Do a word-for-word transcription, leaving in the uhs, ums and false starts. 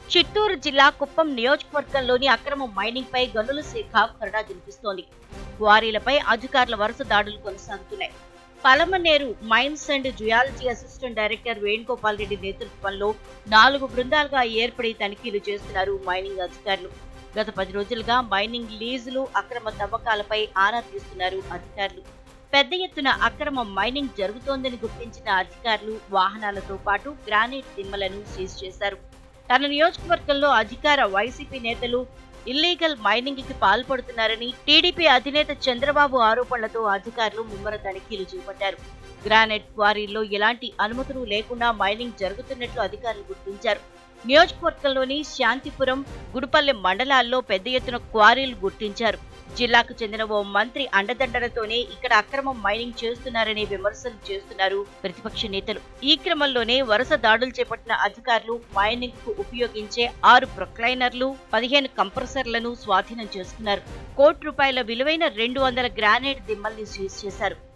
చిత్తూరు జిల్లా కుప్పం నియోజకవర్గంలోని అక్రమ మైనింగ్ పై గనుల శాఖ కొరడా జనిపిస్తోంది. క్వారీలపై అధికారుల వరుస దాడులు కొనసాగుతున్నాయి. Palamaner mines and geology assistant director Venugopal Reddy నేతృత్వంలో నాలుగు బృందాలుగా ఏర్పడి తనిఖీలు చేస్తున్నారు మైనింగ్ అధికారులు. గత పది రోజులుగా మైనింగ్ లీజులు, అక్రమ తవ్వకాలపై ఆరా తీస్తున్నారు అధికారులు. పెద్ద ఎత్తున అక్రమ మైనింగ్ జరుగుతోందని గుర్తించిన అధికారులు వాహనాలతో పాటు గ్రానైట్ దిమ్మలను సీజ్ చేశారు. తన నియోజకవర్గంలో అధికార వైసీపీ నేతలు ఇల్లీగల్ మైనింగ్ కి పాల్పడుతున్నారని టీడీపీ అధినేత చంద్రబాబు ఆరోపణలతో అధికారులు ముమ్మర తనిఖీలు చేపట్టారు. గ్రానైట్ క్వారీల్లో ఎలాంటి అనుమతులు లేకుండా మైనింగ్ జరుగుతున్నట్లు అధికారులు గుర్తించారు. నియోజకవర్గంలోని శాంతిపురం, గుడిపల్లె మండలాల్లో పెద్ద ఎత్తున క్వారీలు గుర్తించారు. జిల్లాకు చెందిన ఓ మంత్రి అండదండలతోనే ఇక్కడ అక్రమ మైనింగ్ చేస్తున్నారనే విమర్శలు చేస్తున్నారు ప్రతిపక్ష నేతలు. ఈ క్రమంలోనే వరుస దాడులు చేపట్టిన అధికారులు మైనింగ్ కు ఉపయోగించే ఆరు ప్రొక్లైనర్లు, పదిహేను కంప్రెసర్లను స్వాధీనం చేసుకున్నారు. కోటి రూపాయల విలువైన రెండు వందల గ్రానైట్ దిమ్మల్ని సీజ్ చేశారు.